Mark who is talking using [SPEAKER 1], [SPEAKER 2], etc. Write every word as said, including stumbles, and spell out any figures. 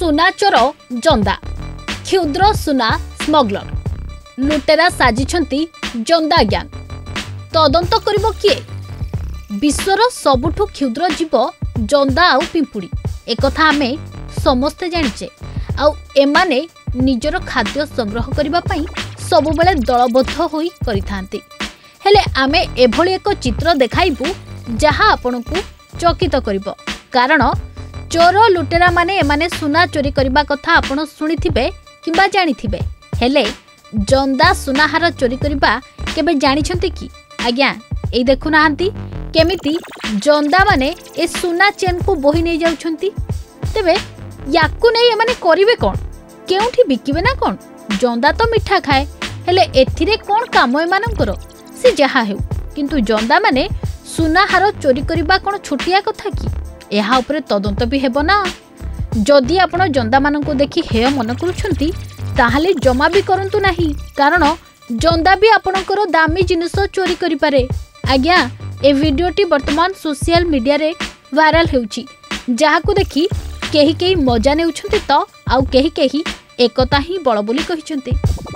[SPEAKER 1] सुना चोर जंदा क्षुद्र सुना स्मगलर लुटेरा साजिछंती जंदा ग्यांग तदंत करिबो किए विश्वर सबुठु क्षुद्र जीव जंदा आउ पिंपुड़ी एकथा आमे समस्ते जानिचे आउ एमाने निजर खाद्य संग्रह करिबा पई सबुबेले दलबद्ध होई करिथांती हेले आमे एभली एक चित्र देखाइबु जहा आपनकु चकित करिबो कारण चोर लुटेरा माने एमाने सुना चोरी करिबा कथा आपण सुनिथिबे किंबा जानिथिबे हेले जंदा सुनाहार चोरी करिबा केबे जानिछंती कि आज्ञा एई देखु नाहंती केमिति जंदा माने ए सुना चेन को बोही नै जाउछंती तेबे याकु नै एमाने करिवे कोन केउठी बिकिबे ना कोन जंदा तो मिठा खाए हेले एथिरे कोन काम एमानंकर से जहा हेउ किंतु जंदा माने सुनाहार चोरी करिबा कोन छोटिया कथा कि एहा उपरे तदंत भी हेबो ना जदि आपण जंदा माननको देखि हेय मन करूछंती ताहाले जमा भी करंतु नाही कारण जंदा भी आपणकर दामी जिनिस चोरी करि पारे आज्ञा ए वीडियोटी वर्तमान सोशल मीडिया रे वायरल हेउची जाहाकू देखि केही केही मजा नेउछंती तो आउ केही केही एकता ही बळ बोली कहिसंती।